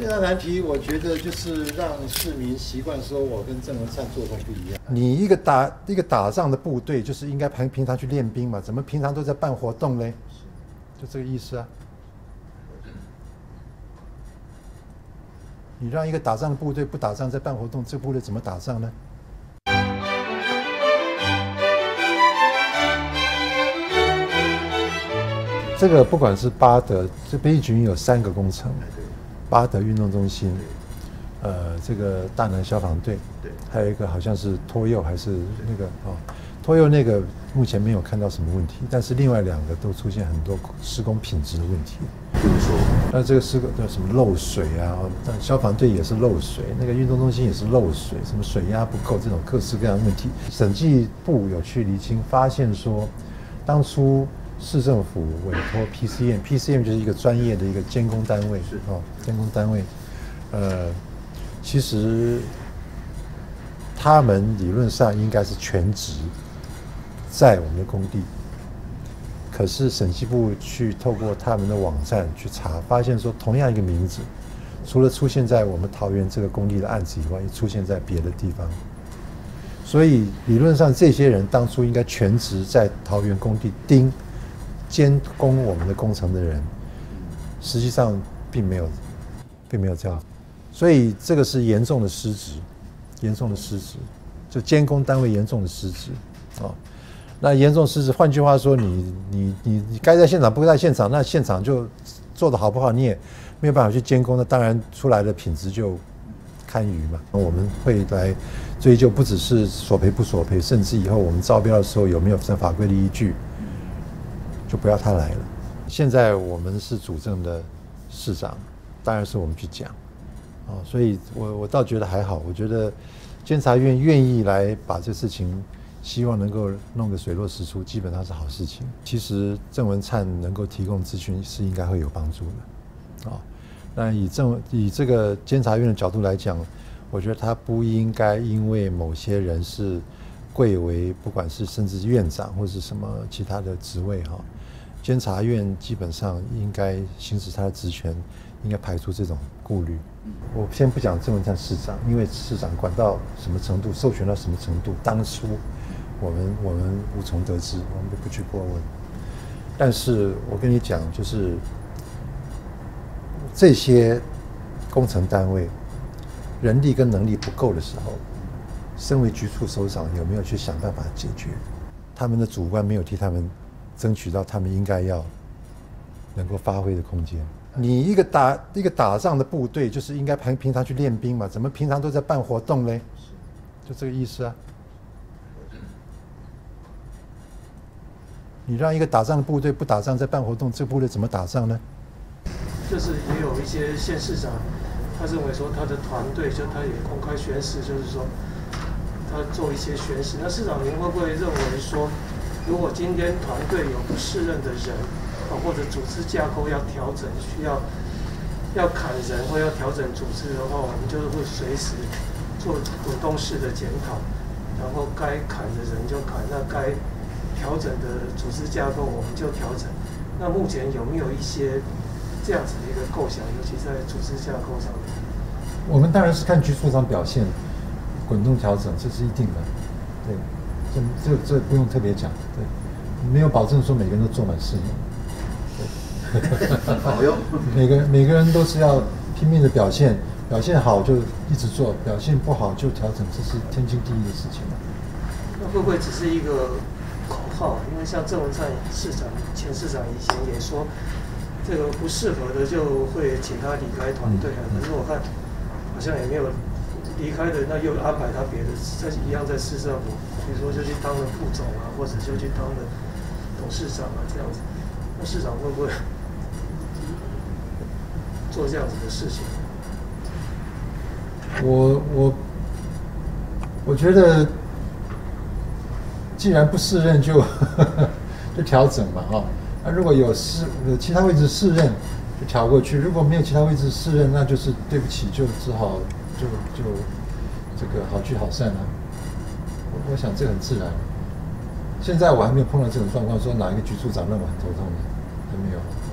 最大难题，我觉得就是让市民习惯说我跟郑文灿作风不一样。你一个打仗的部队，就是应该平常去练兵嘛，怎么平常都在办活动嘞？就这个意思啊。你让一个打仗的部队不打仗，在办活动，这部队怎么打仗呢？这个不管是巴德，这北一军有3个工程，巴德运动中心，这个大南消防队，还有一个好像是托佑还是那个托佑那个目前没有看到什么问题，但是另外2个都出现很多施工品质的问题。 比如说， 那这个施工叫什么漏水啊？消防队也是漏水，那个运动中心也是漏水，什么水压不够，这种各式各样的问题。审计部有去厘清，发现说，当初市政府委托 PCM 就是一个专业的一个监工单位，监工单位，其实他们理论上应该是全职在我们的工地，可是审计部去透过他们的网站去查，发现说同样一个名字，除了出现在我们桃园这个工地的案子以外，也出现在别的地方。所以理论上这些人当初应该全职在桃园工地监工我们的工程的人，实际上并没有这样，所以这个是严重的失职，就监工单位严重的失职那严重失职，换句话说，你该在现场不在现场，那现场就做得好不好，你也没有办法去监工，那当然出来的品质就堪虞嘛。我们会来追究，不只是索赔不索赔，甚至以后我们招标的时候有没有法规的依据。就不要他来了。现在我们是主政的市长，当然是我们去讲，所以我倒觉得还好。我觉得监察院愿意来把这事情，希望能够弄个水落石出，基本上是好事情。其实郑文灿能够提供资讯是应该会有帮助的，那以这个监察院的角度来讲，我觉得他不应该因为某些人是贵为不管是甚至院长或是什么其他的职位监察院基本上应该行使他的职权，应该排除这种顾虑。我先不讲郑文灿市长，因为市长管到什么程度，授权到什么程度，当初我们无从得知，我们就不去过问。但是我跟你讲，就是这些工程单位人力跟能力不够的时候，身为局处首长有没有去想办法解决？他们的主官没有替他们争取到他们应该要能够发挥的空间。你一个打仗的部队，就是应该平常去练兵嘛，怎么平常都在办活动嘞？就这个意思啊。你让一个打仗的部队不打仗，在办活动，这部队怎么打仗呢？ 就是也有一些县市长，他认为说他的团队，就他也公开宣誓，就是说他做一些宣誓。那市长您会不会认为说，如果今天团队有不适任的人，或者组织架构要调整，需要砍人或要调整组织的话，我们就是会随时做滚动式的检讨，然后该砍的人就砍，那该调整的组织架构我们就调整。那目前有没有一些这样子的一个构想，尤其在组织架构上面？ 我们当然是看局处长表现，滚动调整，这是一定的。对，这不用特别讲。对，没有保证说每个人都做满事嘛。 好哟， 每个人都是要拼命的表现，表现好就一直做，表现不好就调整，这是天经地义的事情。 那会不会只是一个口号？因为像郑文灿前市长以前也说，这个不适合的就会请他离开团队可是我看好像也没有离开的，那又安排他别的，一样在市政府，比如说就去当了副总或者就去当了董事长这样子。那市长会不会做这样子的事情？ 我觉得，既然不适任就调整嘛那如果有其他位置适任就调过去，如果没有其他位置适任，那就是对不起，就只好就这个好聚好散了。我想这很自然。现在我还没有碰到这种状况，说哪一个局处长让我很头痛的，还没有。